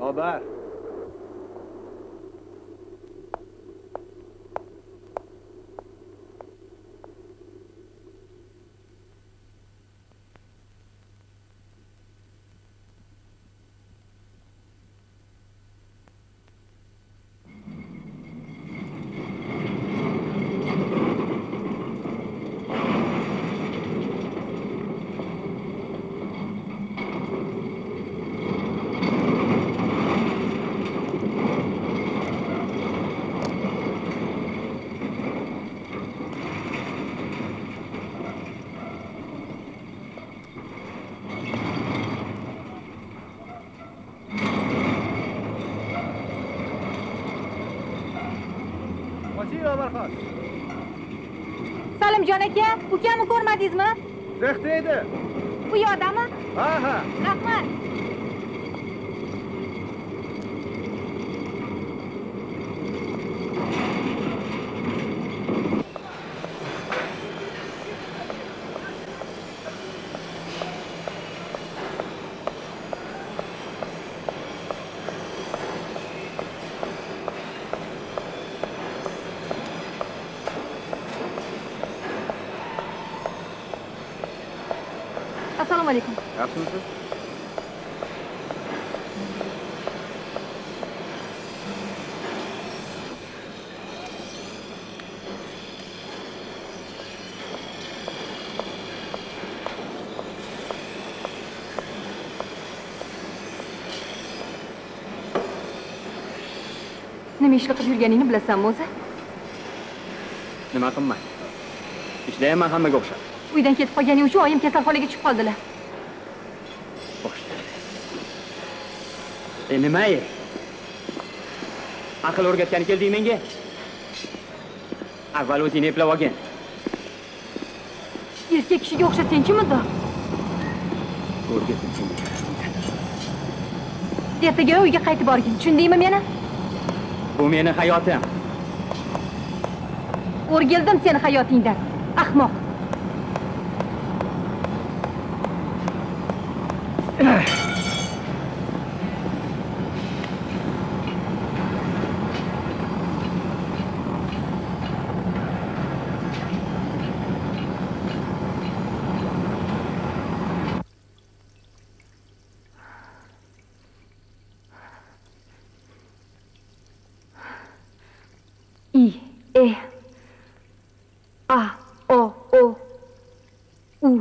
Xabar. Salimjon aka, ukamni ko'rmadingizmi? Rexda edi. Bu yerdami? Ha. Rahmat. Assalomu alaykum. Yaxshimisiz? Nima ish qilib yurganingni bilasanmi o'zi? Nima qilmay? Ishlayman hammaga o'xshab. Uydan ketib qolganing uchun oyim kasalxonaga tushib qoldilar. Nima ey? Aql o'rgatgani kelding menga? Avval o'zingni eplab olgin. Erkak kishiga o'xshasang-chi muddo? O'rgatim seni. Ertaga uyga qaytib borgin. Tushundingmi meni? Bu meni hayotim. O'rgildim seni hayotingdan. Ahmoq. I, E, A, O, O, U.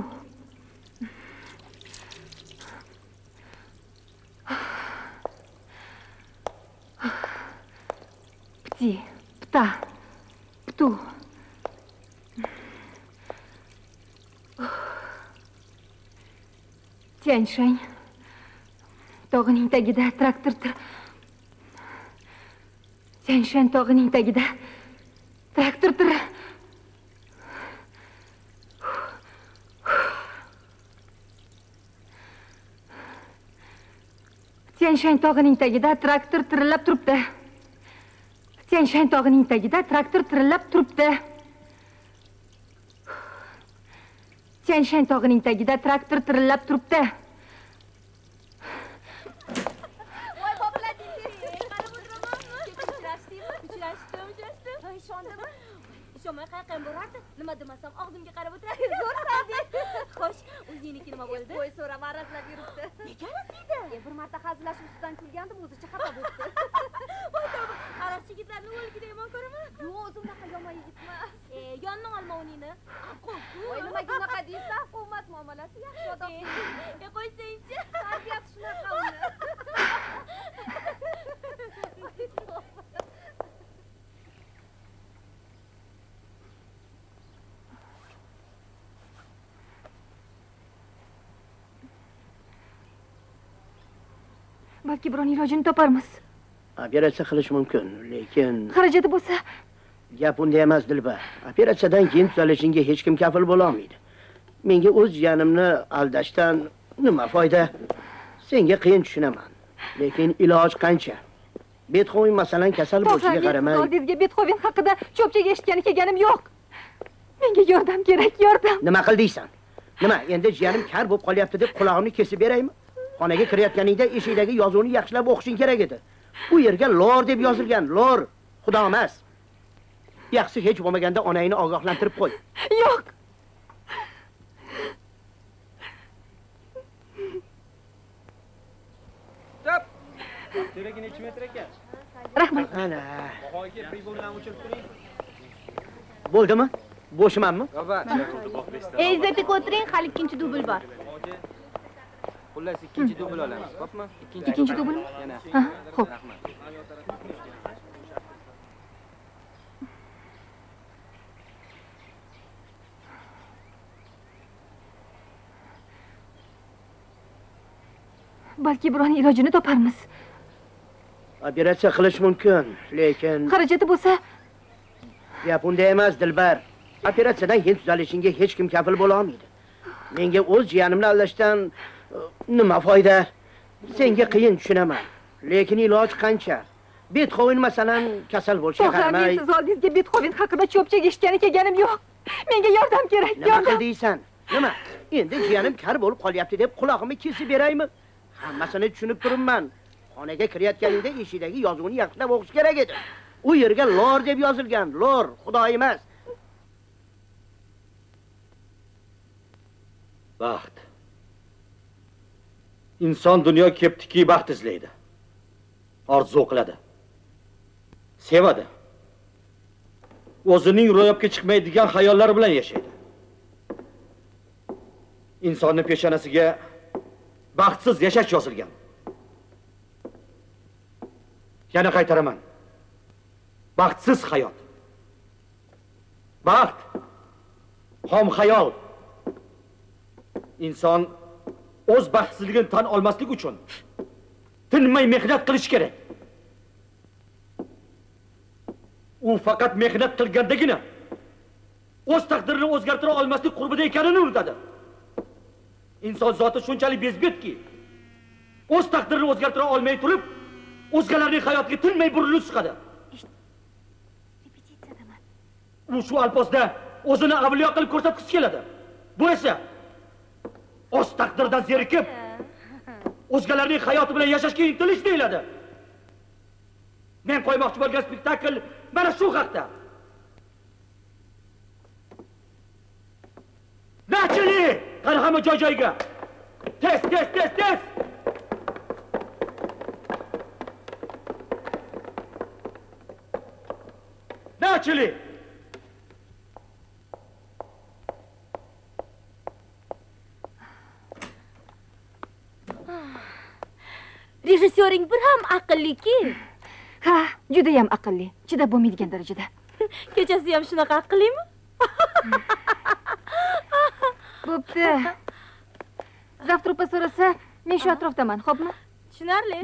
Pti, pta, ptu. Tianshang. Tog'ining tagida traktor Tianshan tog'ining tagida traktor Tianshan tog'ining tagida traktor tirillab turibdi. Tianshan tog'ining tagida traktor tirillab turibdi. Tianshan tog'ining tagida traktor tirillab turibdi. Voy boblar deysiz. Qarab o'tiramanmi? Uchrashdim. Ishondimi? Ishonmay qayerga borardi? Nima demasam og'zimga qarab o'tiradi. Zo'rsan. Xo'sh, o'zingniki nima bo'ldi? Qo'y so'rab arazlab yuribdi. Nega arazlaydi? Bir marta hazillashib ustidan kulgandim, o'zicha xafa bo'ldi. Voy tavba, araz yigitlarni o'lgida yomon ko'raman. Yo'q, o'zi unaqa yomon yigitmas. Yonning olmovningni. Voy nimaga unaqa deysan? Hukumat muomalasi yaxshi odam. Qo'ysangchi. Tarbiyasi shunaqa uni. Balki biron ilojini toparmiz. Operatsiya qilish mumkin, lekin Xarajati bo'lsa, gap unda emas, Dilbar. Operatsiyadan keyin tuzalishingga hech kim kafil bo'la olmaydi. Menga o'z jiyanimni aldashdan nima foyda? Senga qiyin tushunaman. Lekin iloj qancha? Betxoven masalan kasal bo'lishiga qaramay. Oldingizga Betxoven haqida cho'pchaga eshitgani kelganim yo'q. Menga yordam kerak, yordam. Nima qildiysan? Nima, endi jiyanim kar bo'lib qolyapti deb qulog'imni kesib beraymi? Xonaga kirayotganingda eshikdagi yozuvni yaxshilab o'qishing kerak edi. Bu yerga lor deb yozilgan, lor. Xudo emas. Yaxshi hech bo'lmaganda onangni ogohlantirib qo'y. Yo'q. Stop. Terakini 2 metr ekan. Rahmat. Ana. Bahoga pribondan o'chirib turing. Bo'ldimi? Bo'shimanmi? Lobar. Ey, izzatga o'tiring, hali ikkinchi dubl bor. Xullas ikkinchi dubl olamiz, xo'pmi? Ikkinchi dublmi? Yana. Ha, xo'p. Balki biron ilojini toparmiz. Operatsiya qilish mumkin, lekin Xarajati bo'lsa, gap unda emas, Dilbar. Operatsiyadan keyin tuzalishingga hech kim kafil bo'la olmaydi. Menga o'z jiyanimni aldashdan nima foyda? Senga qiyin tushunaman. Lekin iloj qancha? Betxoven masalan kasal bo'lishga qaramay, siz oldingizga Betxoven haqida cho'pchak eshitgani kelganim yo'q. Menga yordam kerak, nima yordam. qildiysan? Nima? Endi jiyanim kar bo'lib qolyapti deb quloqimni kesib beraymi? Hammasini tushunib turibman. Xonaga kirayotganingda eshikdagi yozuvni yaxshilab o'qish kerak edi. U yerga lor deb yozilgan, lor, Xudo emas. Baxt. Inson dunyo kelibdiki, baxt izlaydi. Orzu qiladi. Sevadi. O'zining ro'yobga chiqmaydigan xayollari bilan yashaydi. Insonning peshonasiga baxtsiz yashash yozilgan. Yana qaytaraman. Baxtsiz hayot. Baxt xom xayol. Inson o'z baxtsizligini tan olmaslik uchun tinmay mehnat qilish kerak. U faqat mehnat qilgandagina o'z taqdirini o'zgartira olmaslik qurbida ekanini unutadi. Inson zoti shunchalik bezbetki, o'z taqdirini o'zgartira olmay turib, o'zgalarning hayotiga tinmay burilib chiqadi. U shu alposda o'zini avliyo qilib ko'rsatgisi keladi. Bu esa o'z taqdirdan zerikib, o'zgalarning hayoti bilan yashashga intilish deyiladi. Men qo'ymoqchi bo'lgan spektakl mana shu haqda. Nachili! Qani hamma joy-joyiga. Tez. Nachili! Rejissyoring bir ham aqlliki. Ha, juda ham aqlli. Chidab bo'lmaydigan darajada. Kechasi ham shunaqa aqllimi? Bo'pti. Zavtrupa so'rasa, men shu atrofdaman, xo'pmi? Tushunarli.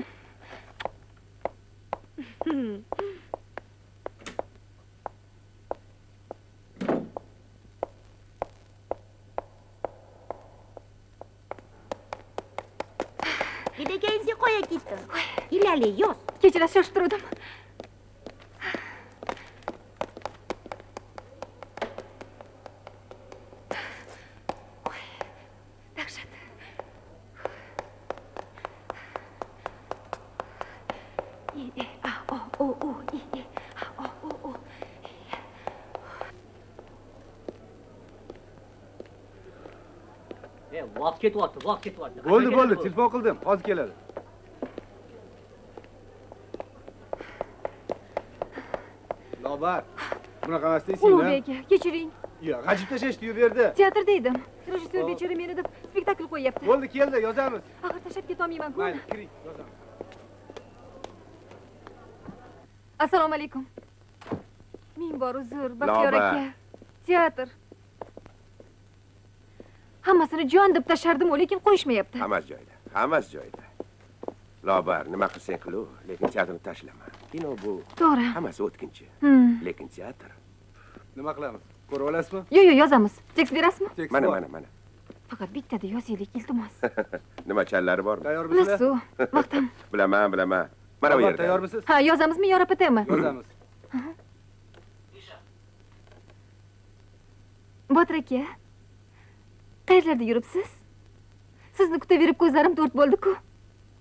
Gidegayizga qo'ya ketdim. Ilali, yo'q. Kechirasiz, shoshtirdim. Dahshat. Vaqt ketyapti. Bo'ldi, telefon qildim. Hozir keladi. Lobar. Bunaqa emas deysiz-mi? Ulug'bek aka, kechiring. Yo'q, g'ajib tashashdi bu yerda. Teatrda edim. Rejissyor bechora meni deb spektakl qo'yapti. Bo'ldi, keldi, yozamiz. Axir tashlab ketolmayman-ku. Mayli, kiring, yozamiz. Assalomu alaykum. Ming bor uzr, Baxtiyor aka. Teatr. Hammasini jon deb tashardim-ku, lekin qo'yishmayapti. Hammasi joyida. Lobar, nima qilsang qilu, lekin teatrni tashlama. Kino bu To'g'ri. hammasi o'tkinchi. Lekin teatr. Nima qilamiz? Ko'rib olasizmi? Yo'q, yozamiz. Tekst berasizmi? Mana. Faqat bittada yozaylik, iltimos. Nima challari bormi? Tayyormisizlar? Nasu, vaqtim. Bilaman. Mana bu yerda. Tayyormisiz? Ha, yozamizmi yo rapatami? Yozamiz. Botir aka, qayerlarda yuribsiz? Sizni kutaverib ko'zlarim to'rt bo'ldi-ku.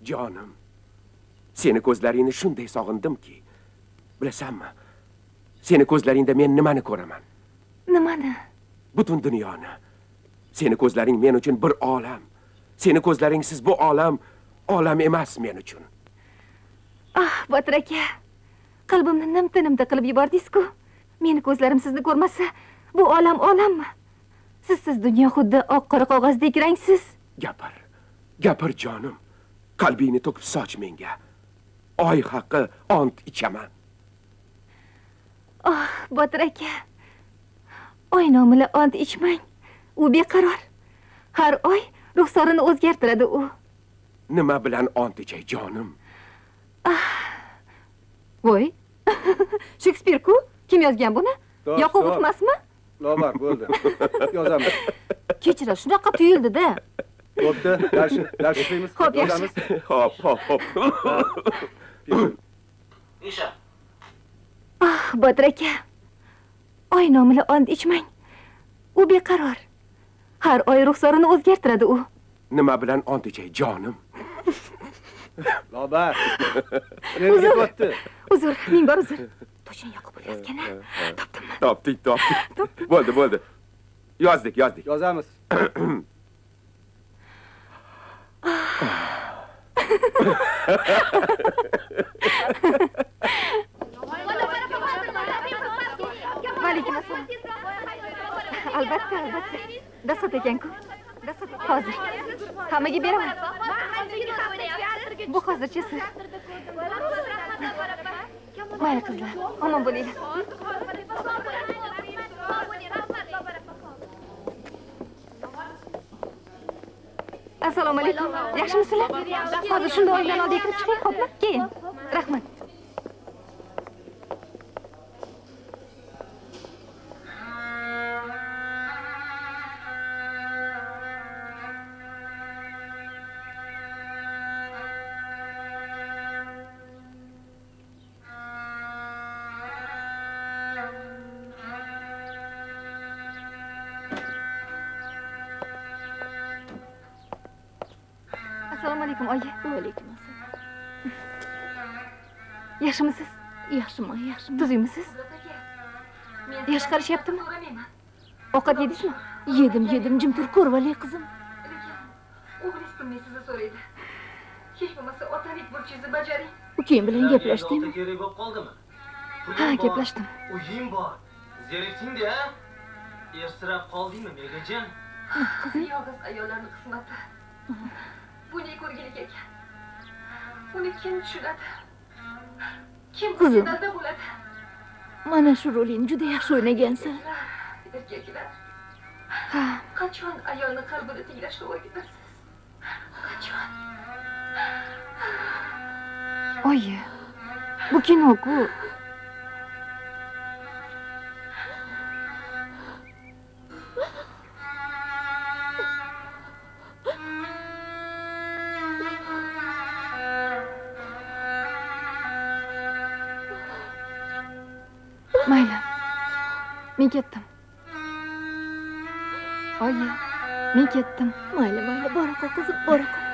Jonim, seni ko'zlaringni shunday sog'indimki, bilasanmi? Seni ko'zlaringda men nimani ko'raman? Nimani? Butun dunyoni. Seni ko'zlaring men uchun bir olam. Seni ko'zlaringsiz bu olam emas men uchun. Ah, Botir aka. Qalbimni nimta-nimta qilib yubordingiz-ku. Meni ko'zlarim sizni ko'rmasa, bu olammi? Sizsiz dunyo xuddi oq-qora qog'ozdek rangsiz. Gapir jonim. Qalbingni to'kib soch menga. Oy haqqi ont ichaman. Ah, Botir aka. Oy nomili ont ichmang. U beqaror. Har oy ruxsorini o'zgartiradi u. Nima bilan ont ichay jonim? Voy. Shekspir-ku? Kim yozgan buni? Yoqubov emasmi? Lobar, bo'ldi. Yozamiz. Kechira, shunaqa tuyuldi-da. Bo'pti, dars ishlaymiz. Xo'p, yaxshi. Hop. Isha. Ah, Botir aka. Oy nomili ont ichmang. U beqaror. Har oy ruxsorini o'zgartiradi u. Nima bilan ont ichay jonim? Lobar. Nega bo'pti? Uzr, ming bor uzr. To'shin Yoqubov yozgan-a? Topdimmi? Topdik. Bo'ldi. Yozdik. Yozamiz. Vaalaykum assalom. Albatta. Dasot ekan-ku. Hozir. Hammaga beraman. Bu hozircha siz. Mayli qizlar, omon bo'linglar. Assalomu alaykum. Yaxshimisizlar? Hozir shunda oydan oldiga kirib chiqing, xo'pmi? Keyin. Rahmat. Assalomu alaykum, oyi. Va alaykum assalom. Yaxshimisiz? Yaxshiman. Tuzukmisiz? Yosh qarashyaptimi? Ovqat yedingizmi? Yedim, jim tur, ko'rvali qizim. O'g'lingiz pulni sizni so'raydi. Hech bo'lmasa otalik burchingizni bajaring. Ukang bilan gaplashdingmi? Kerak bo'lib qoldimi? Ha, gaplashdim. Uying bor. Zerikding-da. Ersirab qoldingmi, Megajon? Yolg'iz ayollarning qismati. Buni ko'rgilik ekan. Uni kim tushunadi? Kim Qizim. qizida bo'ladi? Mana shu rolingni juda yaxshi o'ynagansan. Erkaklar. Qachon ayolni qalbini tinglashga o'rgatasiz? Qachon? Oyi, bu kino-ku. Mayli. Men ketdim. Oyi, men ketdim. Mayli, bora qol qizim, bora qol.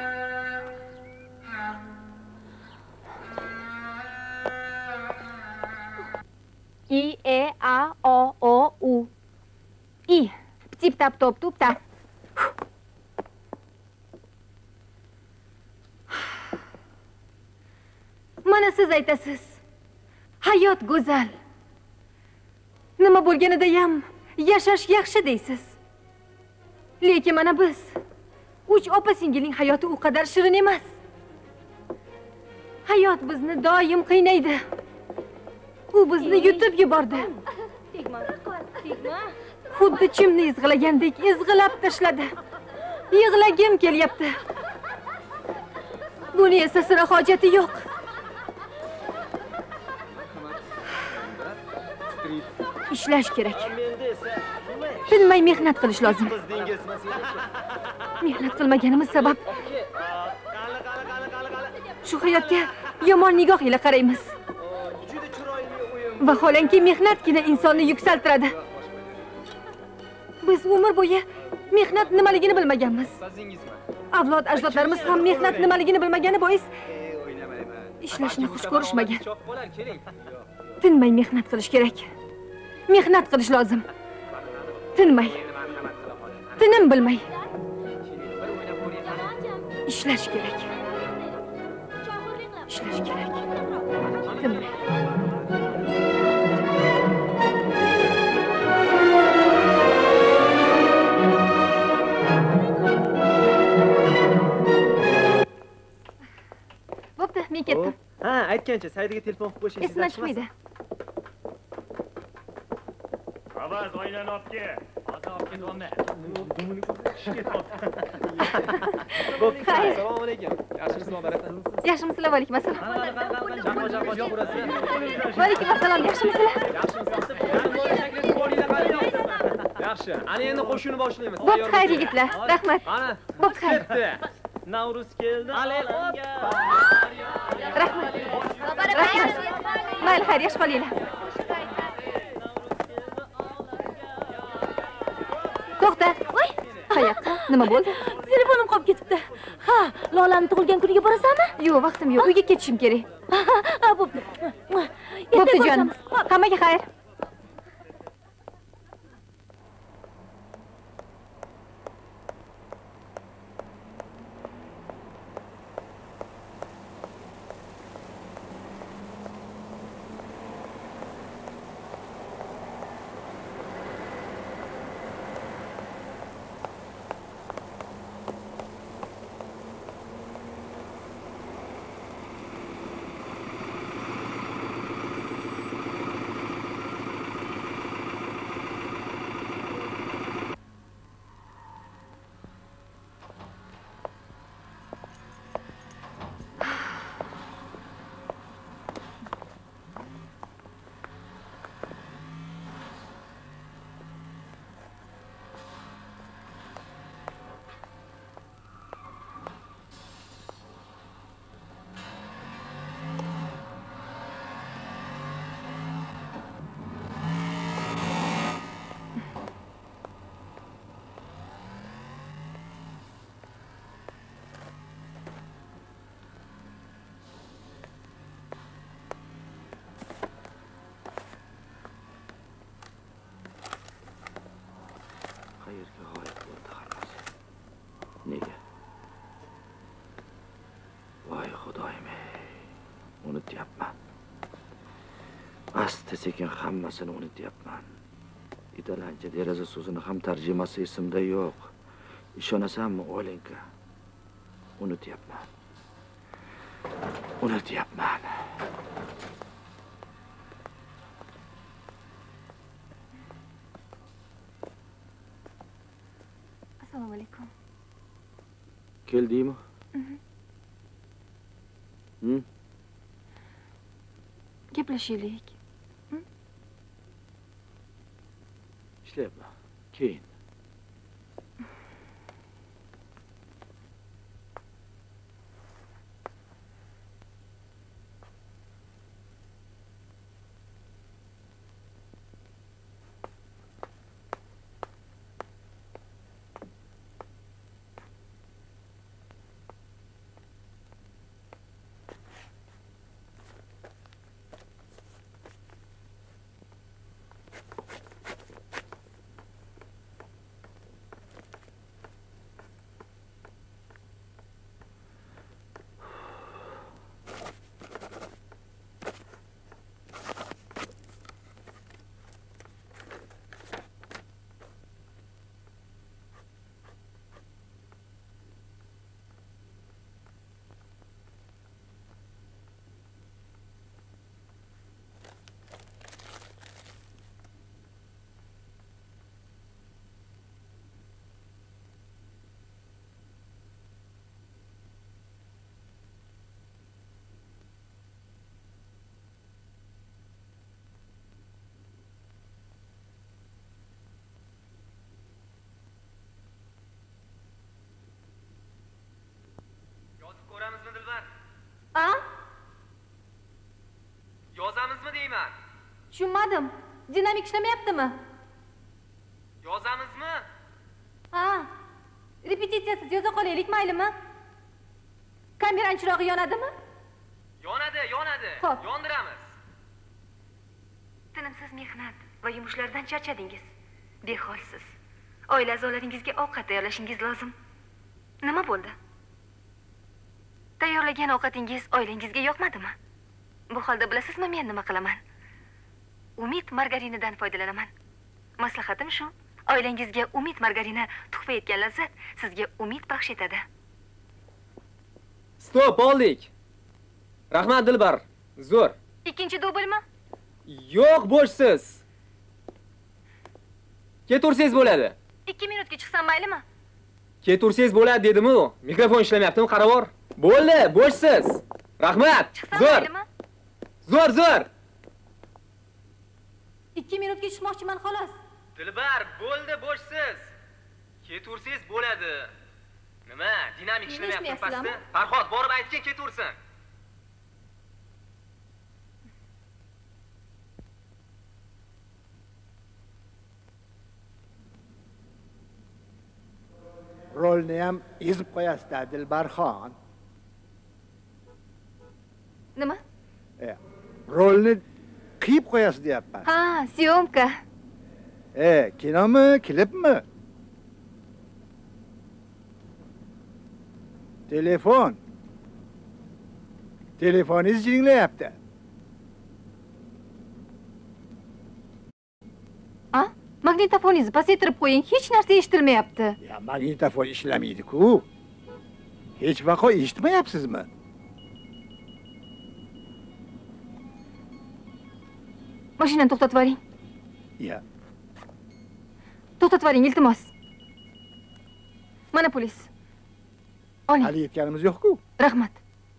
I, E, A, O, U. I. Tip tap top tup tap. Mana siz aytasiz. Hayot go'zal. Nima bo'lganida ham yashash yaxshi deysiz. Lekin mana biz 3 opa-singilning hayoti u qadar shirin emas. Hayot bizni doim qiynaydi. U bizni yutib yubordi. Tegma. Xuddi chimni izg'ilagandek izg'ilab tashladi. Yig'lagim kelyapti. Buni esa sira hojati yo'q. Ishlash kerak. Tinmay mehnat qilish lozim. Mehnat qilmaganimiz sabab shu hayotga yomon nigoh ila qaraymiz. Vaholanki mehnatgina insonni yuksaltiradi. Biz umr bo'yi mehnat nimaligini bilmaganmiz. Sazingizmi? Avlod ajdodlarimiz ham mehnat nimaligini bilmagani bois O'ynamayman. ishlashni xush ko'rishmagan. Chop bo'lar, keling. Tinmay mehnat qilish kerak. Mehnat qilish lozim. Tinmay, tinim bilmay ishlash kerak. Ishlash kerak. Tinmay. Bo'pti, men ketdim. Ha, aytgancha saydiga telefon qilib qo'yishingiz Esimdan chiqmaydi. Avaz oilani olib kel. Hozir olib ketyapman. Bo'pti. Xayr. Assalomu alaykum. Yaxshimisizlar, baraka? Yaxshimisizlar? Va alaykum assalom. Jamoa Va alaykum assalom. Yaxshimisizlar? Yaxshi. Ana endi qo'shini boshlaymiz. Bo'pti, xayr yigitlar. Rahmat. Ana, Bo'pti, xayr. Navruz keldi. Alayga. Rahmat. Rahmat. Mayli, xayr, yaxshi qolinglar. To'xta. Voy, qayoqqa? Nima bo'ldi? Telefonim qolib ketibdi. Ha, Lolani tug'ilgan kuniga borasanmi? Yo'q, vaqtim yo'q. Uyga ketishim kerak. Ha, bo'pti. Bo'pti, jonim. Hammaga xayr. Qayerga g'oyib bo'ldi hammasi? Nega? Voy xudoyim-ey, unutyapman. Asta sekin hammasini unutyapman. Italancha deraza so'zini ham tarjimasi esimda yo'q. Ishonasanmi, Olenka? Unutyapman. Unutyapman. Assalomu alaykum. Keldingmi? Gaplashaylik. Ishlayapman. Keyin. Ko'ramizmi Dilbar? A? Yozamizmi deyman? Tushunmadim. Dinamik ishlamayaptimi? Yozamizmi? Ha. Repetitsiyasiz yoza qolaylik, maylimi? Kameraning chirog'i yonadimi? Yonadi. Xo'p. Yondiramiz. Tinimsiz mehnat va yumushlardan charchadingiz. Beholsiz. Oila a'zolaringizga ovqat tayyorlashingiz lozim. Nima bo'ldi? Tayyorlagan ovqatingiz oilangizga yoqmadimi? Bu holda bilasizmi men nima qilaman? Umid margarinidan foydalanaman. Maslahatim shu. Oilangizga umid margarini tuhfa etgan lazzat sizga umid baxsh etadi. Stop, oldik. Rahmat Dilbar. Zo'r. Ikkinchi dublmi? Yo'q, bo'shsiz. Ketursangiz bo'ladi. 2 minutga chiqsam maylimi? Ketursangiz bo'ladi dedim-ku. Mikrofon ishlamayaptimi? Qarab bor. Bo'ldi, bo'shsiz. Rahmat. Chiqsam Zo'r. maylimi? Zo'r. 2 minutga chiqmoqchiman xolos. Dilbar, bo'ldi, bo'shsiz. Ketursangiz bo'ladi. Nima? Dinamik ishlamayapti pastda? Farhod, borib aytgin ketursin. Rolni ham ezib qo'yasiz-da, Dilbarxon. Nima? Rolni qiyib qo'yasiz deyapman. Ha, syomka. Kinomi, klipmi? Telefon. Telefoningiz jinglayapti. Magnitofoningizni pasaytirib qo'ying, hech narsa eshitilmayapti. Magnitofon ishlamaydi-ku. Hech vaqo eshitmayapsizmi? Mashinani to'xtatib yuboring. To'xtatib yuboring, iltimos. Mana pulingiz. Oling. Hali yetganimiz yo'q-ku. Rahmat.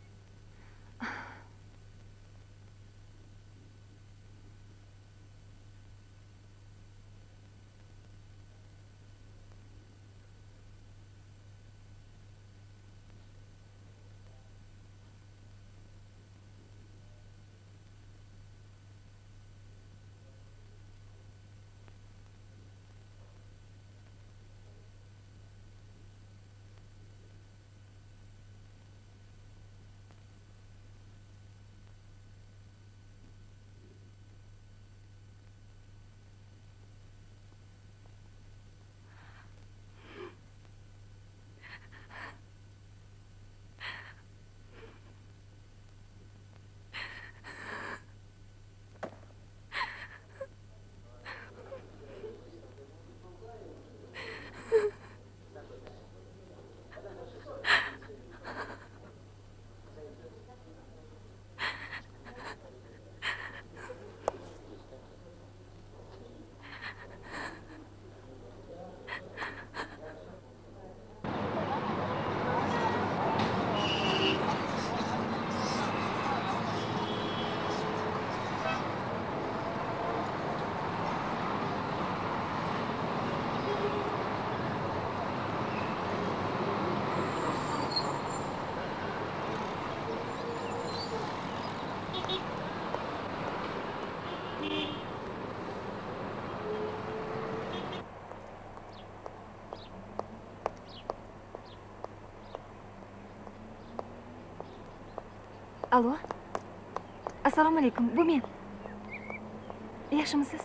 Alo. Assalomu alaykum. Bu men. Yaxshimisiz?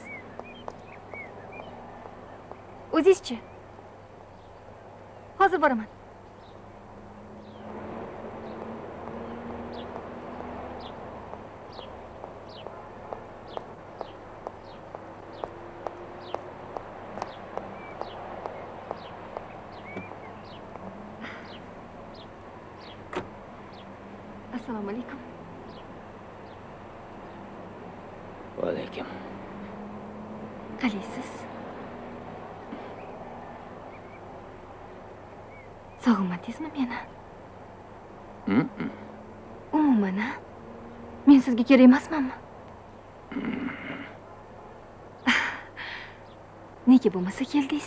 O'zingizchi? Hozir boraman. Assalomu alaykum. Va alaykum. Qalaysiz? Sog'inmadingizmi meni? Umuman, men sizga kerak emasmanmi? Nega bo'lmasa keldingiz?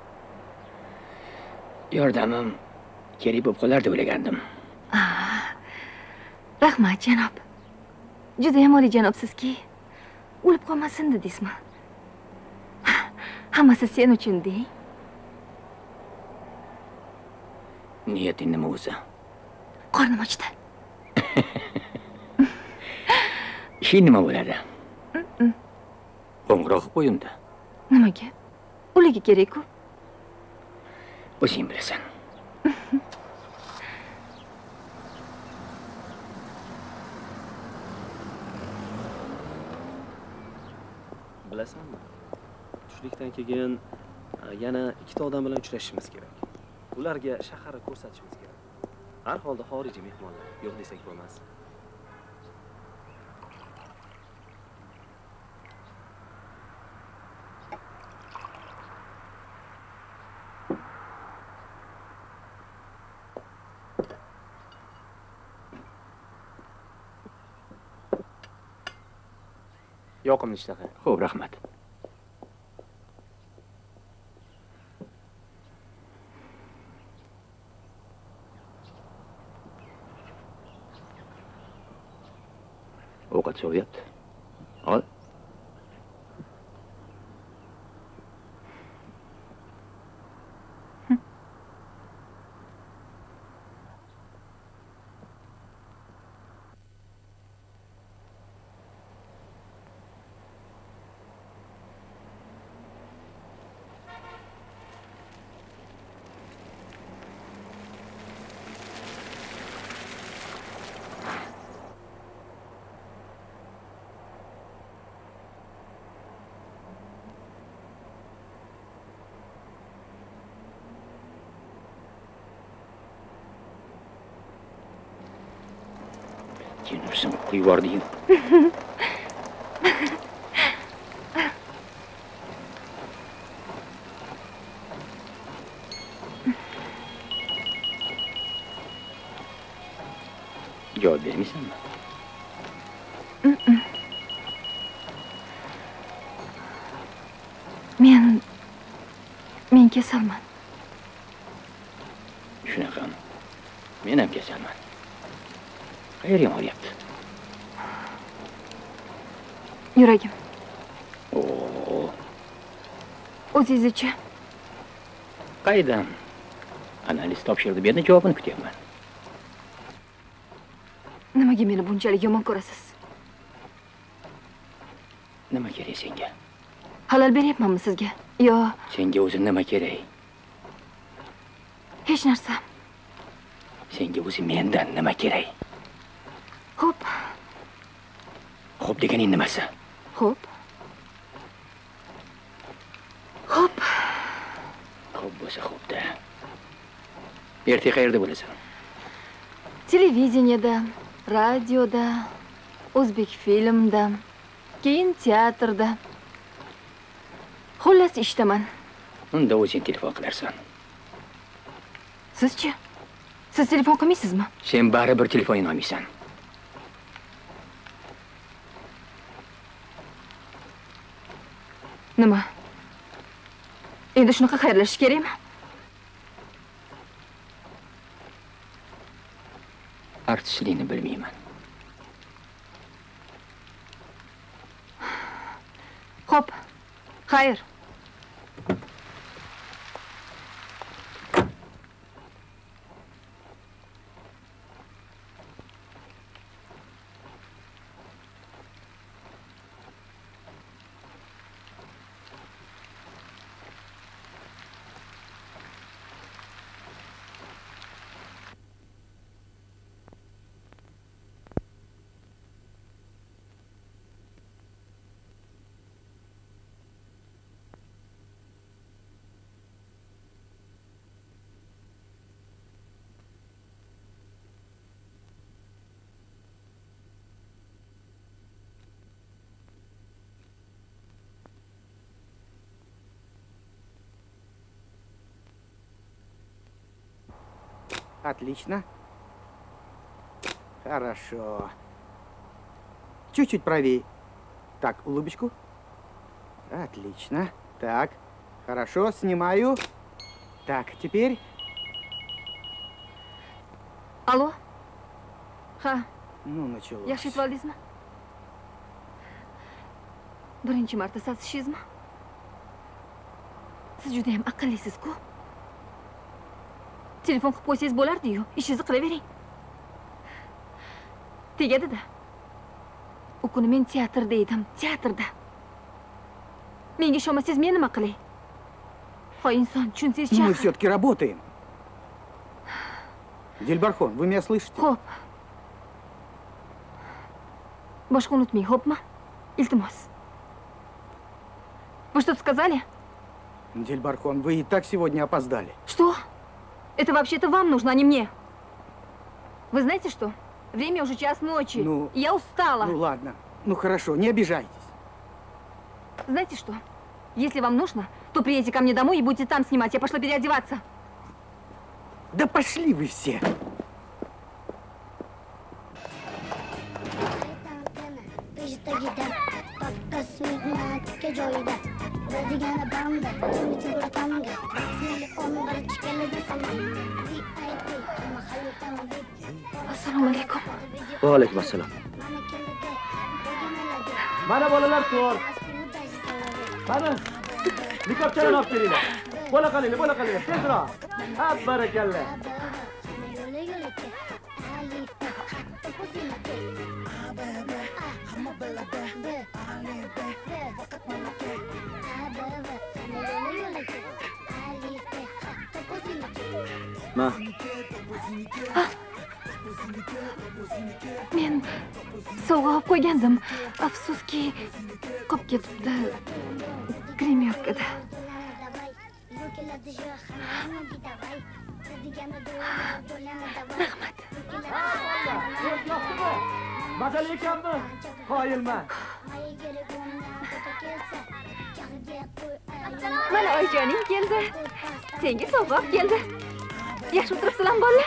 Yordamim kerak bo'lib qolar deb o'ylagandim. Rahmat, janob. Juda ham olijanobsizki. O'lib qolmasin dedingizmi? Hammasi sen uchun deng. Niyating nima o'zi? Qornim ochdi. Ishing nima bo'ladi? Qo'ng'iroq qo'yindi. Nimaga? Ularga kerak-ku. O'zing bilasan. Bilasanmi? Tushlikdan keyin yana ikkita odam bilan uchrashishimiz kerak. Ularga shaharni ko'rsatishimiz kerak. Har holda xorijiy mehmonlar, yo'q desak bo'lmas. Yoqimli ishtaha. Xo'p, rahmat. Ovqat so'rayapti. Ol. Jinursin quyib yubordi-yu. Javob bermaysanmi? Men kasalman. Shunaqami? Men ham kasalman. Qayerga oryapti? Yuragim. Oo. O'zingizcha. Qaydan? Analiz topshirdi, bu yerda javobini kutyapman. Nimaga meni bunchalik yomon ko'rasiz? Nima kerak senga? Halol beryapmanmi sizga? Yo, Senga o'zi nima kerak? hech narsa. Senga o'zi mendan nima kerak? Xo'p, Xo'p deganing nimasi? xo'p. Xo'p. Xo'p bo'lsa xo'pda. Ertaga qayerda bo'lasan? Televideniyada, radioda, o'zbek filmda, keyin teatrda. Xullas ishdaman. Unda o'zing telefon qilarsan. Sizchi? Siz telefon qilmaysizmi? Sen baribir telefonini olmaysan. Nima? Endi shunaqa xayrlashish kerakmi? Artistlikni bilmayman. Xo'p. Xayr. Отлично. Хорошо. Чуть-чуть правее. Так, улыбочку. Отлично. Так, хорошо, снимаю. Так, теперь... Алло? Ha, Ну, началось. yaxshi yetib oldingizmi? Birinchi marta sasishingizmi? Siz juda ham aqllisiz-ku. Telefon qilib qo'ysangiz bo'lardi-yu. Ishingizni qilavering. Tegadi-da. U kuni men teatrda edim, teatrda. Menga ishonmasangiz men nima qilay? Hoy inson, tushunsangiz Мы все-таки работаем. Дильбархон, вы меня слышите? Xo'p. Boshqa unutmang, xo'pmi? Iltimos. Вы что-то сказали? Дильбархон, вы и так сегодня опоздали. Что? Это вообще-то вам нужно, а не мне. Вы знаете что? Время уже 1:00 ночи. Ну, я устала. Ну ладно. Ну хорошо, не обижайтесь. Знаете что? Если вам нужно, то приедете ко мне домой и будете там снимать. Я пошла переодеваться. Да пошли вы все. Assalomu alaykum. Va alaykum assalom. Mana bolalar to'g'ri. Qani, likopchalarni olib kelinglar. Bola qilinglar, tezroq. Ha, barakalla. Ma. Men sovg'a olib qo'ygandim. Afsuski, qolib ketibdi. Grimyorkada. Rahmat. Mazali ekanmi? Qoyilman. Mana oyijoning keldi. Senga sovg'a olib keldi. Yaxshi o'tiribsizlarmi bolalar?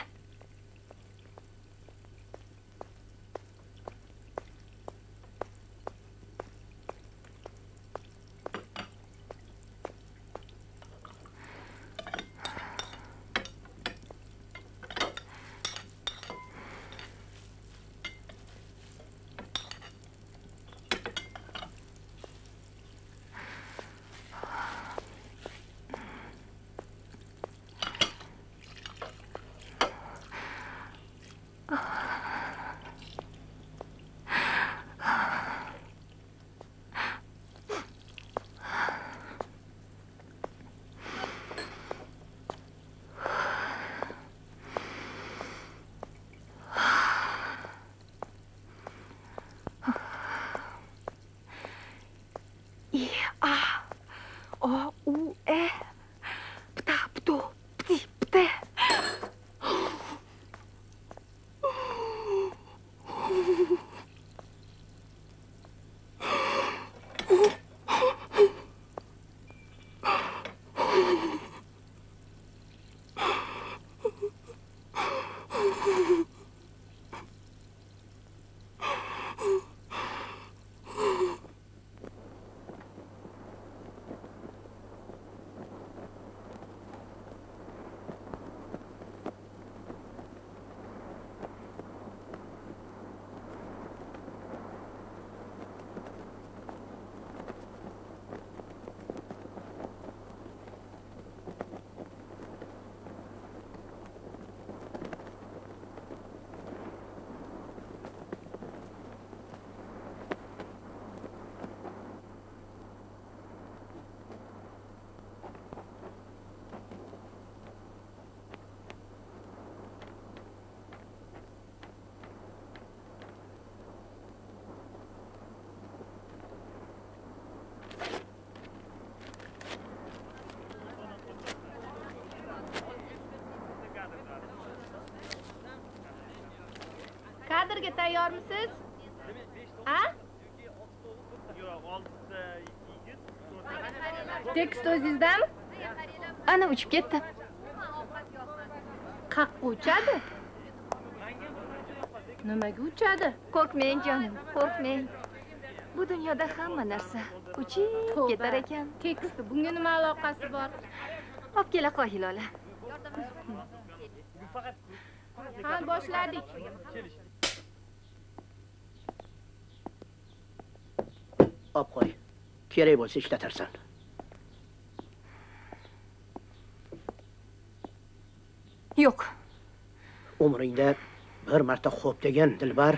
Kadrga tayyormisiz? Ha? Tekst o'zingizdami? Ana uchib ketdi. Qaqqa uchadi? Nimaga uchadi? Qo'rqmang jonim, qo'rqmang. Bu dunyoda hamma narsa uchib ketar ekan. Tekst bunga nima aloqasi bor? Olib kela qo'y Lola. Ha, boshladik. Olib qo'y. Kerak bo'lsa ishlatarsan. Yo'q. umringda bir marta xo'p degan Dilbar.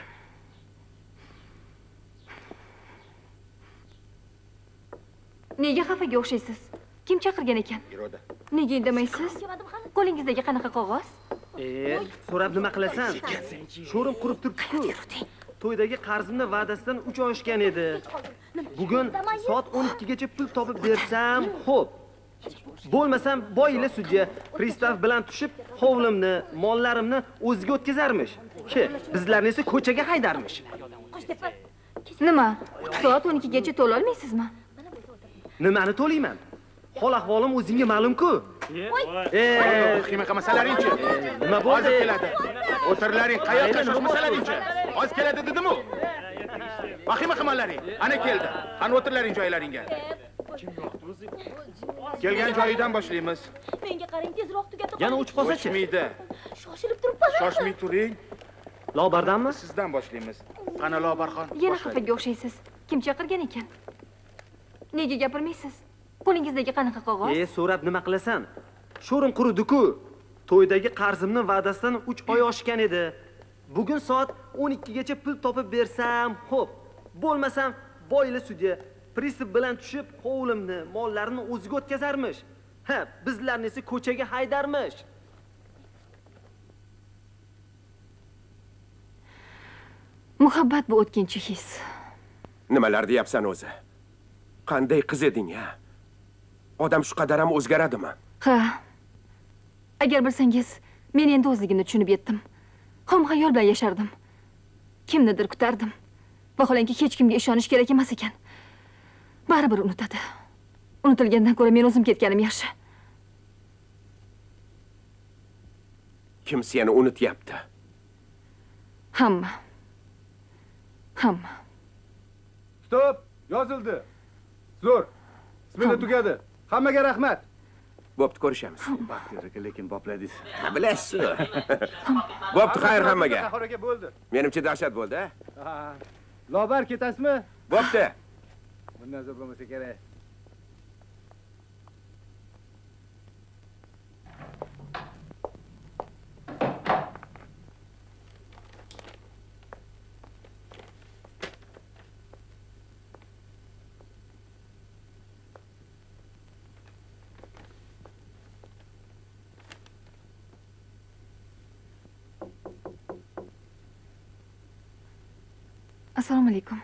Nega xafaga o'xshaysiz? Kim chaqirgan ekan? Iroda. Nega indamaysiz? Qo'lingizdagi qanaqa qog'oz? So'rab nima qilasan? Sho'rim qurib turibdi-ku. To'ydagi qarzimni va'dasidan 3 oy oshgan edi. Bugun soat 12 gacha pul topib bersam, xo'p. Bo'lmasam boyila sudya pristav bilan tushib, hovlimni, mollarimni o'ziga o'tkazarmish. Bizlarni esa ko'chaga haydarmish. Nima? Soat 12 gacha to'la olmaysizmi? Nimani to'layman? Hol ahvolim o'zingga ma'lum-ku. Vahima qilmasalaring-chi. Nima bo'ldi? Hozir keladi. O'tirlaring, qayoqqa shoshmasalaring-chi. Hozir keladi dedim-ku. Vahima qilmalaring. Ana keldi. Qani o'tirlaring joylaringga. Kelgan joyidan boshlaymiz. Menga qarang, tezroq tugatib. Yana o'chib qolsa-chi? Shoshmaydi. Shoshilib turibman. Shoshmay turing. Lobardanmi? Sizdan boshlaymiz. Qani Lobarxon. Yana xafaga o'xshaysiz. Kim chaqirgan ekan? Nega gapirmaysiz? Qo'lingizdagi qanaqa qog'oz? So'rab nima qilasan? Sho'rim quridi-ku. To'ydagi qarzimni va'dasidan 3 oy oshgan edi. Bugun soat 12 gacha pul topib bersam, xo'p. Bo'lmasam boyila sudya pristav bilan tushib, hovlimni, mollarimni o'ziga o'tkazarmish. Bizlarni esa ko'chaga haydarmish. Muhabbat bu o'tkinchi his. Nimalar deyapsan o'zi? Qanday qiz eding-a? Odam shu qadar ham o'zgaradimi? Ha. Agar bilsangiz, men endi o'zligimni tushunib yetdim. Xomxayol bilan yashardim. Kimnidir kutardim. Vaholanki hech kimga ishonish kerak emas ekan. Baribir unutadi. Unutilgandan ko'ra men o'zim ketganim yaxshi. Kim seni unutyapti? Hamma. Hamma. Stop! Yozildi. Zo'r. Smena tugadi. Hammaga rahmat. Bo'pti, ko'rishamiz. Baxtiyor, lekin bopladingiz. Bilasiz. Bo'pti, xayr hammaga. Qahraga bo'ldi. Menimcha dahshat bo'ldi, ha? Lobar ketasizmi? Bo'pti. Bundan zo'r bo'lmasa kerak. Assalomu alaykum.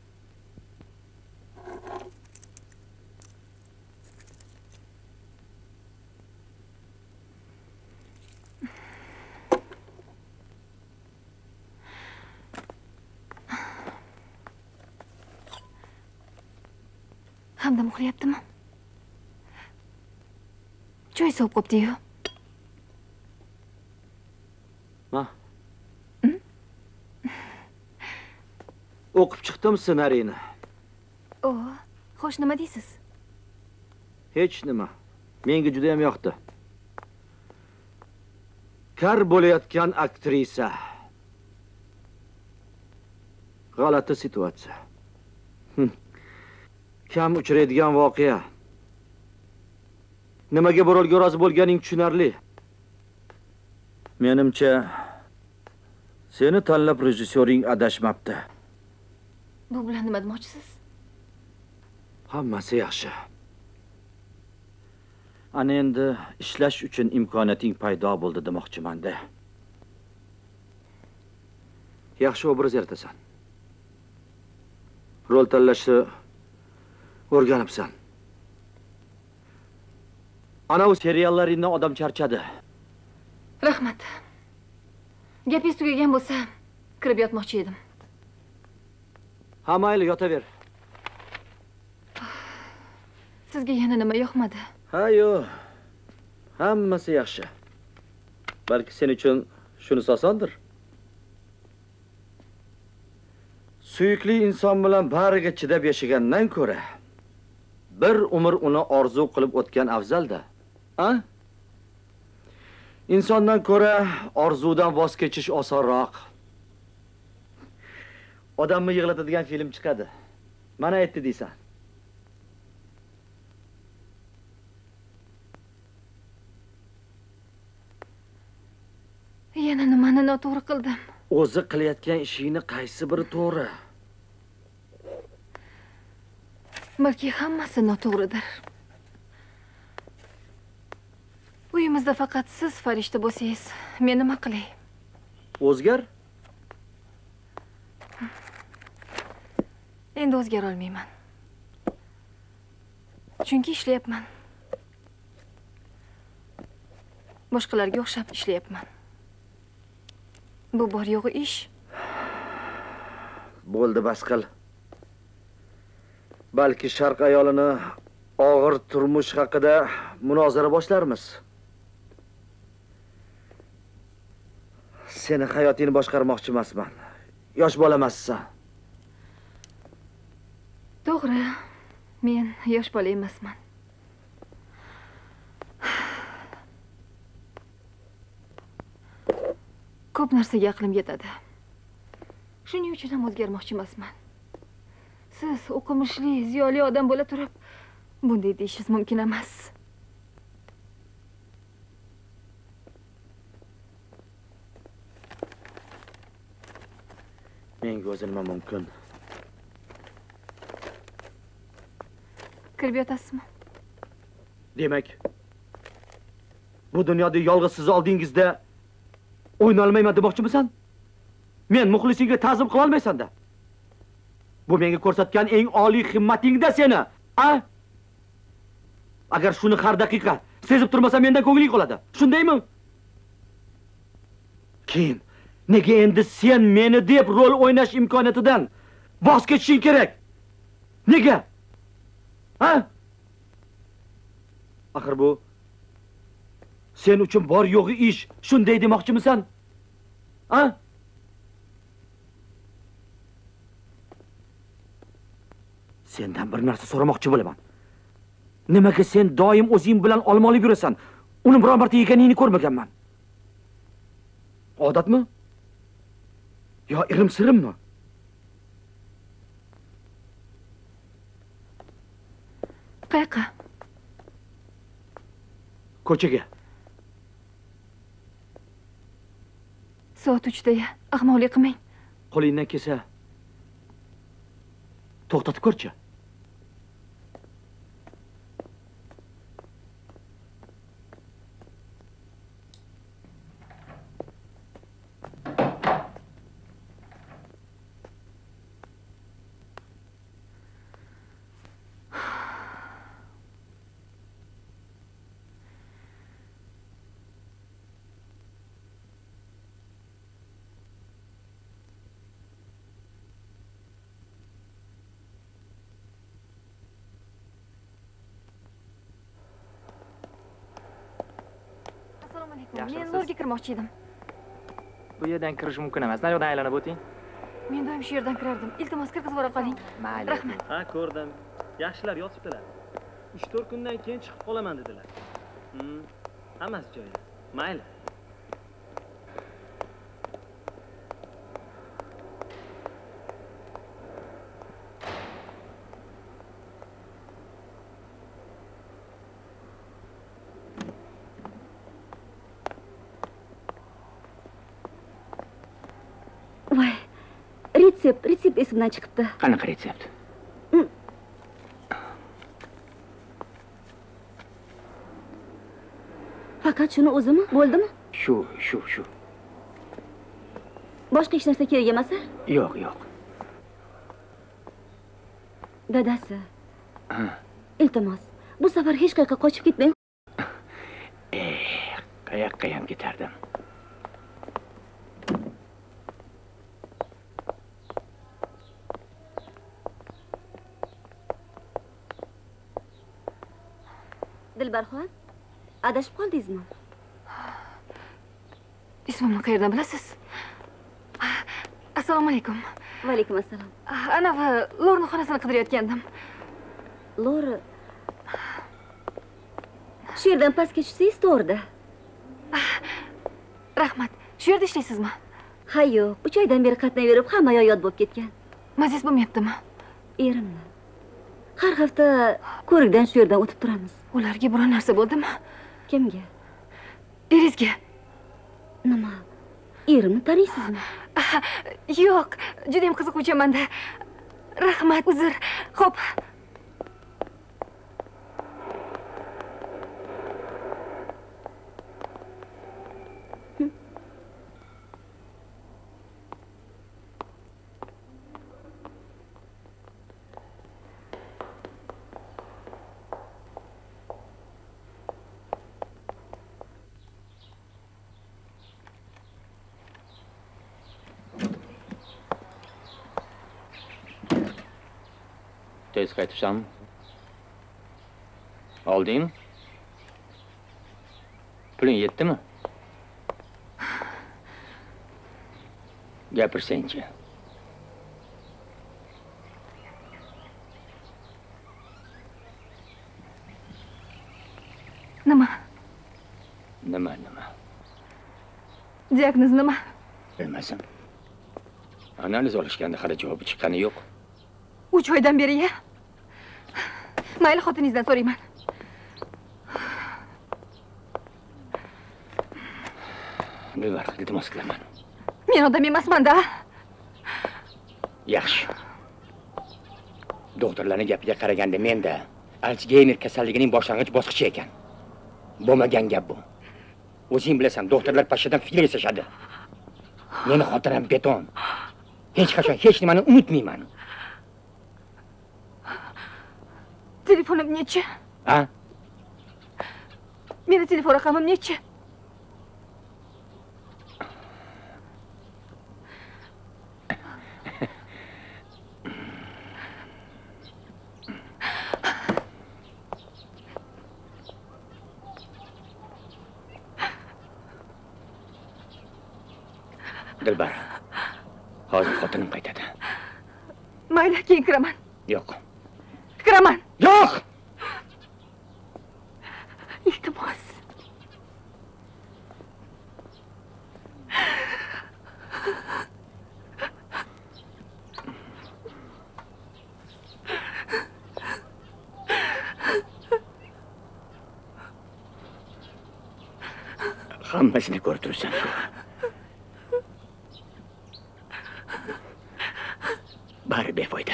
Hamdam uxlayaptimi? Choy sovib qopti-yu. O'qib chiqdim ssenariyni. Xo'sh, nima deysiz? Hech nima. Menga juda ham yoqdi. Kar bo'layotgan aktrisa. G'alati situatsiya. Kam uchraydigan voqea. Nimaga bu rolga rozi bo'lganing tushunarli. Menimcha seni tanlab rejissyoring adashmabdi. Bu bilan nima demoqchisiz? Hammasi yaxshi. Ana endi ishlash uchun imkoniyating paydo bo'ldi demoqchiman-da. Yaxshi obraz yaratasan. Rol tanlashni o'rganibsan. Ana u seriallaringdan odam charchadi. Rahmat. Gapingiz tugagan bo'lsa, kirib yotmoqchi edim. Ha, mayli, yotaver. Sizga yana nima yoqmadi? Ha, yo'q. Hammasi yaxshi. Balki sen uchun shunisi osondir. Suyukli inson bilan bariga chidab yashagandan ko'ra, bir umr uni orzu qilib o'tgan afzalda. Ha? Insondan ko'ra orzudan voz kechish osonroq. Odamni yig'latadigan film chiqadi. Mana aytdi deysan. Yana nimani noto'g'ri qildim. O'zi qilayotgan ishingni qaysi biri to'g'ri? Balki hammasi noto'g'ridir. Uyimizda faqat siz farishta bo'lsangiz, men nima qilay? O'zgar? Endi o'zgara olmayman. Chunki ishlayapman. Boshqalarga o'xshab ishlayapman. Bu bor yo'g'i ish. Bo'ldi, bas qil. Balki sharq ayolini og'ir turmush haqida munozara boshlarmiz. Seni hayotingni boshqarmoqchi emasman. Yosh bola emassan. To'g'ri. Men yosh bola emasman. Ko'p narsaga aqlim yetadi. Shuning uchun ham o'zgarmoqchi emasman. Siz o'qimishli, ziyoli odam bo'la turib, bunday deyishingiz mumkin emas. Menga o'zi nima mumkin? Kirib yotasizmi? Demak, bu dunyoda yolg'iz siz oldingizda o'yna olmayman demoqchimisan? Men muxlisingga ta'zim qila olmaysan-da. Bu menga ko'rsatgan eng oliy himmatingda seni, a? Agar shuni har daqiqa sezib turmasa mendan ko'ngling qoladi. Shundaymi? Keyin nega endi sen meni deb rol o'ynash imkoniyatidan voz kechishing kerak? Nega? Ha? Axir bu sen uchun bor yo'g'i ish, shunday demoqchimisan? Ha? Sendan bir narsa so'ramoqchi bo'laman. Nimaga sen doim o'zing bilan olma olib yurasan? Uni biror marta yeganingni ko'rmaganman. Odatmi? Yo irim-sirimmi? Qayoqqa? Ko'chaga. Soat 3da. Ahmoqlik qilmang. Qo'lingdan kelsa to'xtatib ko'rchi. Men zo'rga kirmoqchi edim. Bu yerdan kirish mumkin emas. Nariyoqdan aylanib o'ting. Men doim shu yerdan kirardim. Iltimos kirgizib yubora qoling. Mayli. Rahmat. Ha, ko'rdim. Yaxshilar yotibdilar. 3-4 kundan keyin chiqib qolaman dedilar. Hammasi joyida. Mayli. Voy, retsept esimdan chiqibdi. Qanaqa retsept? Faqat shuni o'zimi? Bo'ldimi? Shu. Boshqa hech narsa kerak emas-a? Yo'q. Dadasi. Iltimos, bu safar hech qayerga qochib ketmang. Qayoqqa ham ketardim. Dilbarxon, adashib qoldingizmi? Ismimni qayerdan bilasiz? Assalomu alaykum. Va alaykum assalom. Ana va Lorni xonasini qidirayotgandim. Lor shu yerdan pastga tushsangiz to'g'rida. Rahmat. Shu yerda ishlaysizmi? Ha, yo'q. 3 oydan beri qatnayverib hamma yod bo'lib ketgan. Maziz bo'lmayaptimi? Erimni. Har hafta ko'rikdan shu yerdan o'tib turamiz. Ularga biror narsa bo'ldimi? Kimga? Erizga. Nima? Erimni taniysizmi? Yo'q, juda ham qiziquvchamanda. Rahmat, uzr. Xo'p. Tez qaytibsanmi? Oldingmi? Puling yetdimi? Gapirsangchi. Nima? Nima? Diagnoz nima? Bilmasam. Analiz olishganda hali javobi chiqqani yo'q. 3 oydan beri ya. Mayli, xotiningizdan so'rayman. Dilbar, iltimos qilaman. Men odam emasman-da. Yaxshi. Doktorlarning gapiga qaraganda menda Alsgeymer kasalligining boshlang'ich bosqichi ekan. Bo'lmagan gap bu. O'zing bilasan, doktorlar pashshadan fil yasashadi. Meni xotiram beton. Hech qachon hech nimani unutmayman. Telefonim necha? Ha? Meni telefon raqamim necha? Dilbar. Hozir xotinim qaytadi. Mayli, keyin kiraman. Yo'q. Kiraman. Yo'q. Iltimos. Hammasini ko'rib turibsan. Bari befoyda.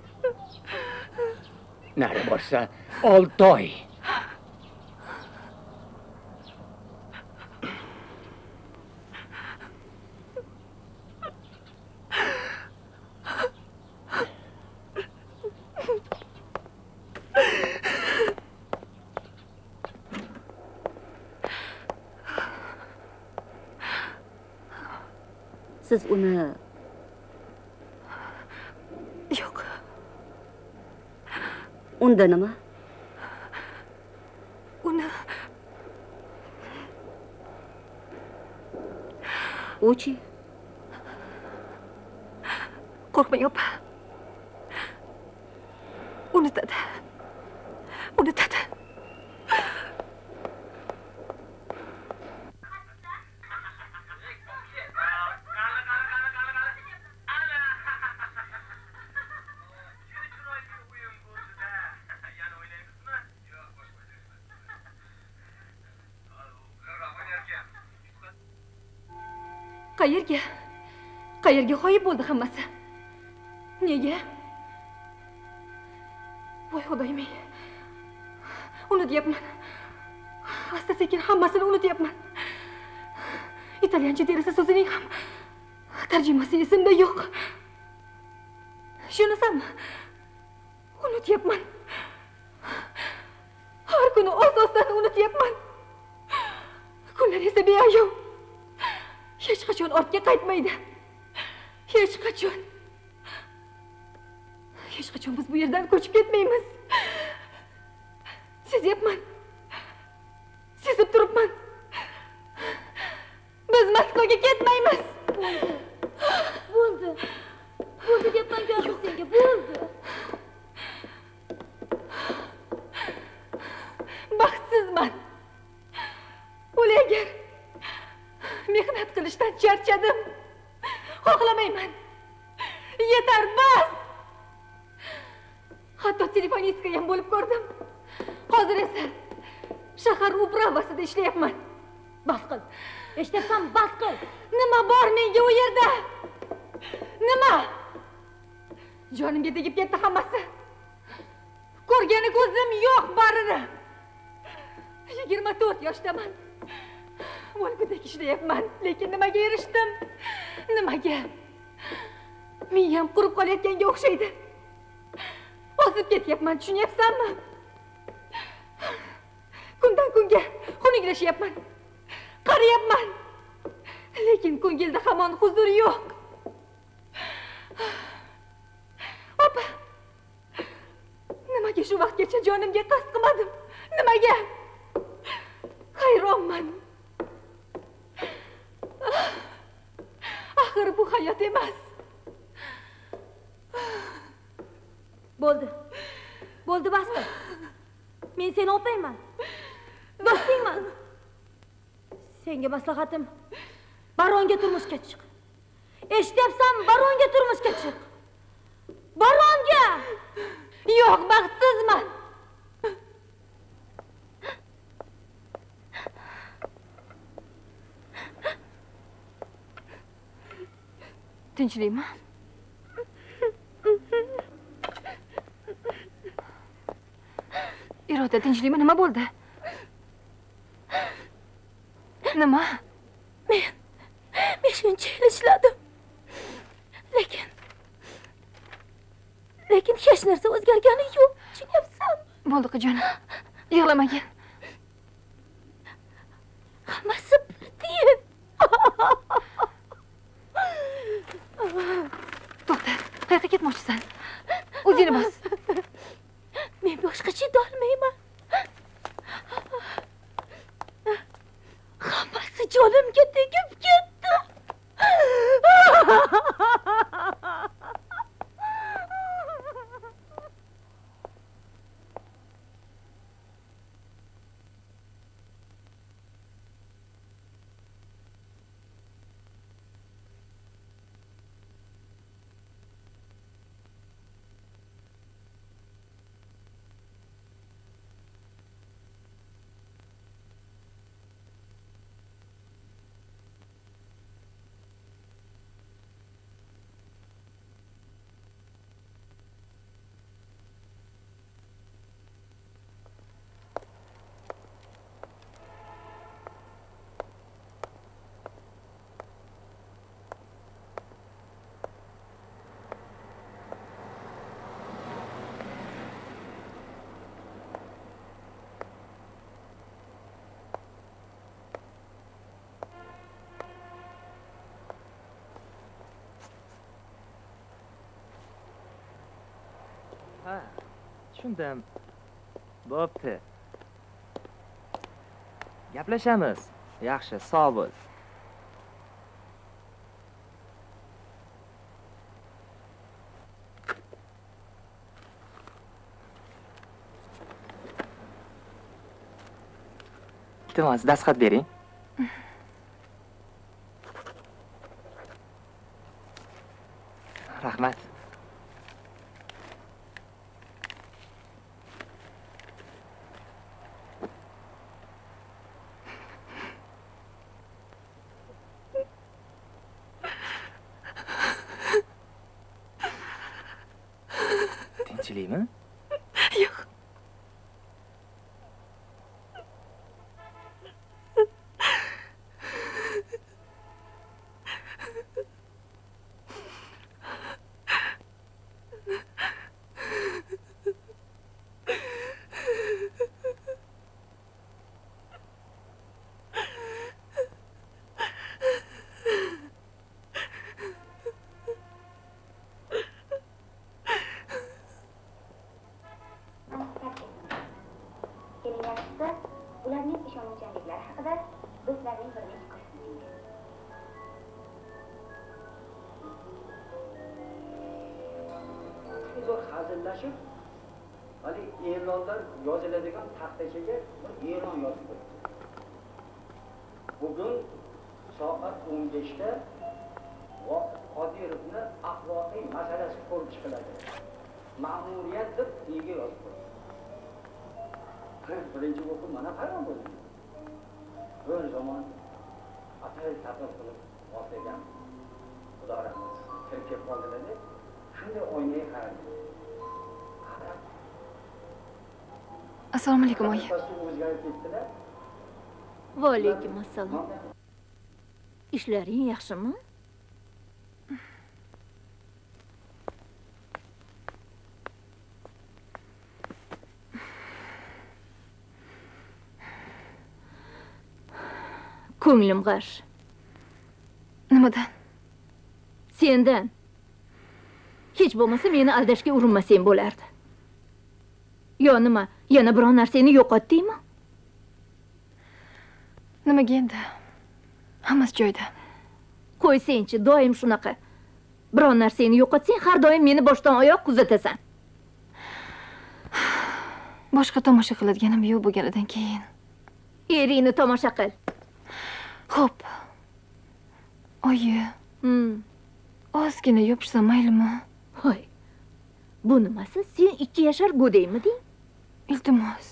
Nari borsa 6 oy. Siz uni yo'q. Unda nima? Uni Uchi? Qo'rqmang opa. Unutadi. Unutadi. Qayerga? Qayerga g'oyib bo'ldi hammasi? Nega? Voy xudoyim-ey. Unutyapman. Asta-sekin hammasini unutyapman. Italyancha deraza so'zining ham tarjimasi esimda yo'q. Shunasammi? Unutyapman. Har kuni oz-ozdan unutyapman. Kunlar esa beayov. Hech qachon ortga qaytmaydi. Hech qachon. Hech qachon biz bu yerdan ko'chib ketmaymiz. Sezyapman. Sezib turibman. Biz Moskvaga ketmaymiz. Bo'ldi. Bo'ldi deyapman-ku senga, bo'ldi. Baxtsizman. O'lagar mehnat qilishdan charchadim. Xohlamayman. Yetar, bas. Hatto telefonistka ham bo'lib ko'rdim. Hozir esa shahar upravasida ishlayapman. Bas qil. Eshityapsan, bas qil. Nima bor menga u yerda? Nima? Jonimga tegib ketdi hammasi. Ko'rgani ko'zim yo'q barini. 24 yoshdaman. O'lgudek ishlayapman, lekin nimaga erishdim? Nimaga? Miyam qurib qolayotganga o'xshaydi. Ozib ketyapman, tushunyapsanmi? Kundan kunga xunuklashyapman. Qariyapman. Lekin ko'ngilda hamon huzur yo'q. Opa. Nimaga shu vaqtgacha jonimga qasd qilmadim? Nimaga? Hayronman. Axir bu hayot emas. Bo'ldi. Bo'ldi, bas qil. Men seni opayman. Do'stingman. Senga maslahatim, baronga turmushga chiq. Eshityapsan, baronga turmushga chiq. Baronga! Yo'q, baxtsizman. Tinchlikmi? Iroda, tinchlikmi? Nima bo'ldi? Nima? Men shuncha yil ishladim. Lekin hech narsa o'zgargani yo'q. Tushunyapsanmi? Bo'ldi qijonim. Yig'lamagin. Hammasi bir To'xta. Qayoqqa ketmoqchisan? O'zingni bos. Men boshqa chidolmayman. Hammasi jonimga tegib ketdi. Ha, tushundim. Bo'pti. Gaplashamiz. Yaxshi, sog' bo'l. Iltimos, dastxat bering. Rahmat. Tinchlikmi? Yo'q. ularning ishonuvchanliklari haqida do'stlarning birini ko'rsatingiz. Zo'r hazillashib, hali e'lonlar yoziladigan taxtachaga bir e'lon yozib qo'ydi. Bugun soat 15 da Qodirovni axloqiy masalasi ko'rib chiqiladi. Ma'muriyat deb nega yozib qo'ydi? Birinchi o'qib mana hayron bo'ldim. bir zamon atay taqib qilib boshlagan. Xudo rahmat. Kirib kelib qoldilar-da. Shunday o'ynay qaradi. Assalomu alaykum oyi. Va alaykum assalom. Ishlaring yaxshimi? Ko'nglim g'ash. Nimadan? Sendan. Hech bo'lmasa meni aldashga urinmasang bo'lardi. Yo nima, yana biron narsani yo'qotdingmi? Nimaga endi? Hammasi joyida. Qo'ysangchi, doim shunaqa. Biron narsani yo'qotsang, har doim meni boshdan oyoq kuzatasan. Boshqa tomosha qiladiganim yo'q bo'lganidan keyin. Eringni tomosha qil. Xo'p. Oyi. Ozgina yopishsa maylimi? Hoy. Bu nimasi? Sen 2 yashar go'daymiding? Iltimos.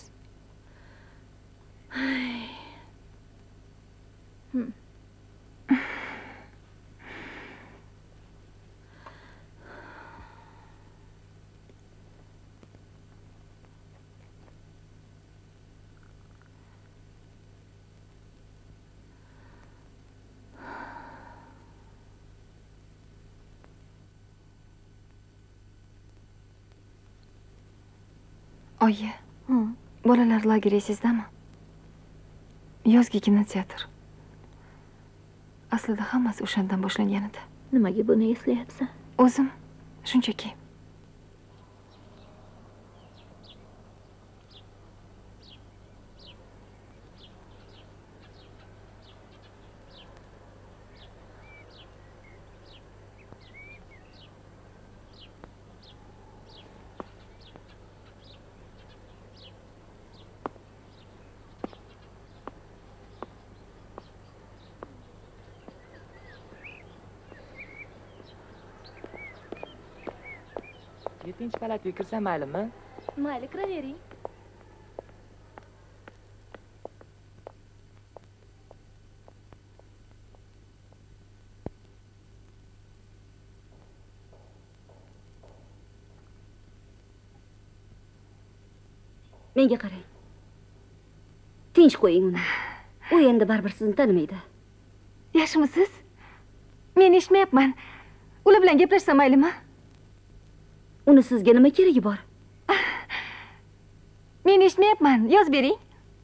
Oyi, bolalar lageri esizdami? Yozgi kinoteatr. Aslida hammasi o'shandan boshlangan edi. Nimaga buni eslayapsan? O'zim shunchaki. Yettinchi palatga kirsam maylimi? Mayli, kiravering. Menga qarang. Tinch qo'ying uni. U endi baribir sizni tanimaydi. Yaxshimisiz? Men eshitmayapman. Ular bilan gaplashsam maylimi? Uni sizga nima keragi bor? Men eshitmayapman. Yozib bering.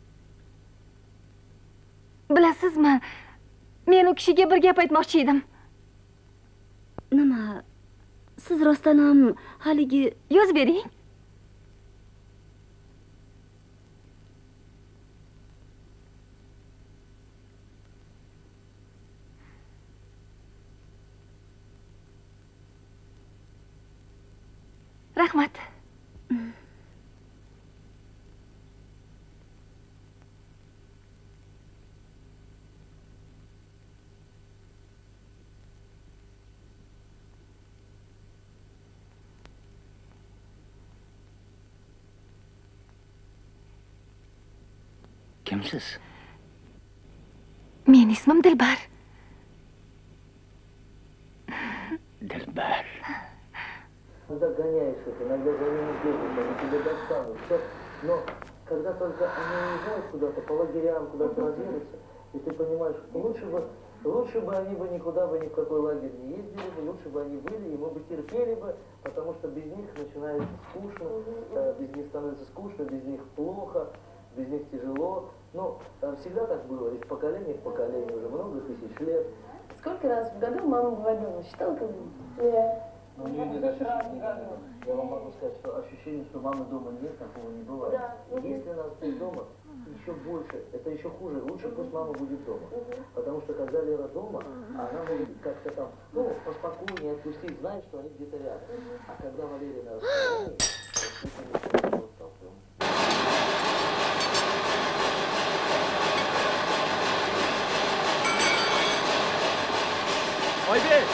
Bilasizmi? Men u kishiga bir gap aytmoqchi edim. Nima? Siz rostdan ham haligi yozib bering. Rahmat. Kimsiz? Men ismim Dilbar. Dilbar. Куда гоняешься? Иногда за ними бегают, они тебя достанут. Все. Но когда только они уезжают куда-то, по лагерям, куда-то разъедутся, и ты понимаешь, лучше бы они бы никуда бы ни в какой лагерь не ездили бы, лучше бы они были, и мы бы терпели бы, потому что без них начинается скучно, без них становится скучно, без них плохо, без них тяжело. Но всегда так было, из поколения в поколение, уже много тысяч лет. Сколько раз в году мама бывает дома? Считала когда-нибудь? Нет. Но у нее нет ощущения. Я вам могу сказать, что ощущение, что мамы дома нет, такого не бывает. Да. Если нас нет дома, еще больше, это еще хуже. Лучше пусть мама будет дома. Потому что когда Лера дома, она может как-то там, ну, поспокойнее отпустить, знает, что они где-то рядом. А когда Валерия на расстоянии, Oybek!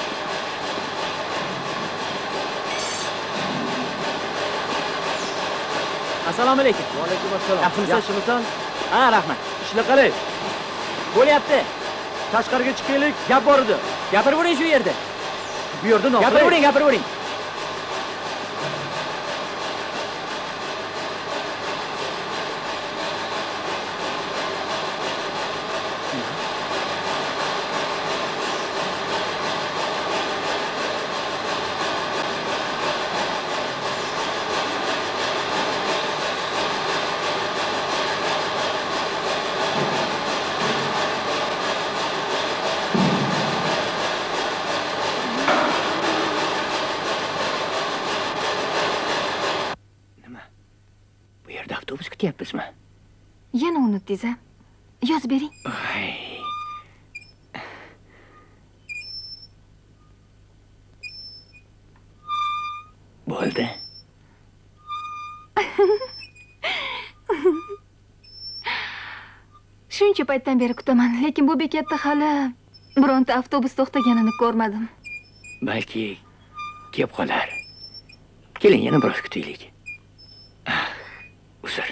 Assalomu alaykum. Va alaykum assalom. Yaxshimisan, ishimisan? Ha, rahmat. Ishlar qalay? Bo'lyapti. Tashqariga chiqaylik, gap bor edi. Gapiravering shu yerda. Bu yerda noqulay. Gapiravering. Bu yerda avtobus kutyapmizmi? Yana unutdingiz-a? Yozib bering. Bo'ldi. Shuncha paytdan beri kutaman, lekin bu bekatda hali bironta avtobus to'xtaganini ko'rmadim. Balki kelib qolar. Keling, yana biroz kutaylik. Uzr.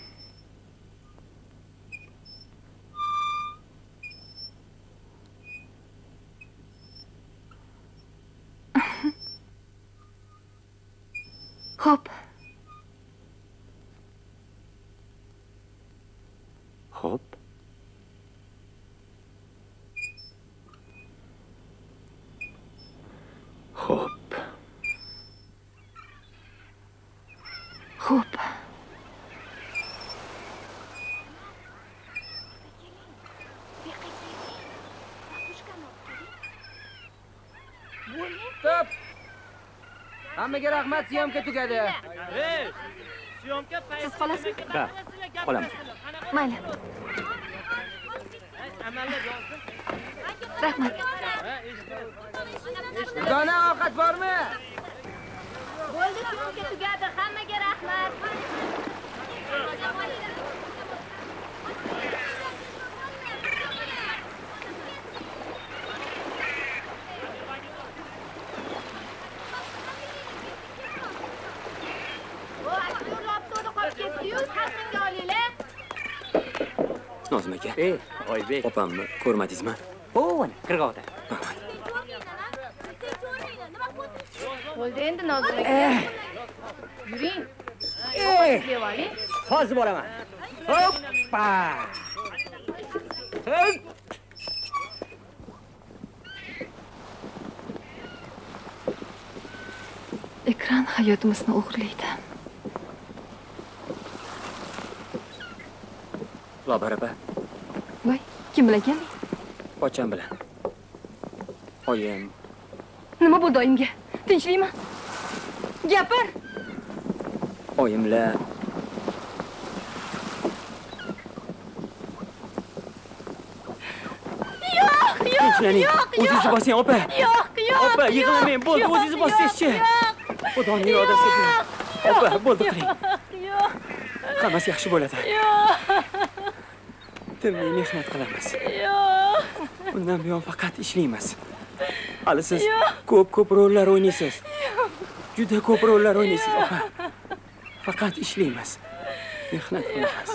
Xo'p. Xo'p. Xo'p. Xo'p. Stop. Hammaga rahmat, syomka tugadi. Syomka Siz qolasizmi? Ha, qolaman. Mayli. Rahmat. Dona ovqat bormi? Bo'ldi, syomka tugadi. Hammaga rahmat. Nozim aka. Oybek. Opamni ko'rmadingizmi? O'vana, qirg'oqda. Bo'ldi endi Nozim aka. Yuring. Ovqat oling. Hozir boraman. Hoppa! Ekran hayotimizni o'g'irlaydi. Lobar opa, Voy, kim bilan kelding? pocham bilan. Oyim, Nima bo'ldi oyimga? Tinchlikmi? Gapir. oyimlar Tinchlaning. O'zingizni bosing, opa. Opa, yig'lamang. Bo'ldi, o'zingizni bosingizchi. Xudoning irodasi. Opa, bo'ldi, qiling. Hammasi yaxshi bo'ladi. Tinmay mehnat qilamiz. Bundan buyon faqat ishlaymiz. Hali siz ko'p rollar o'ynaysiz. Juda ko'p rollar o'ynaysiz, opa. Faqat ishlaymiz. Mehnat qilamiz.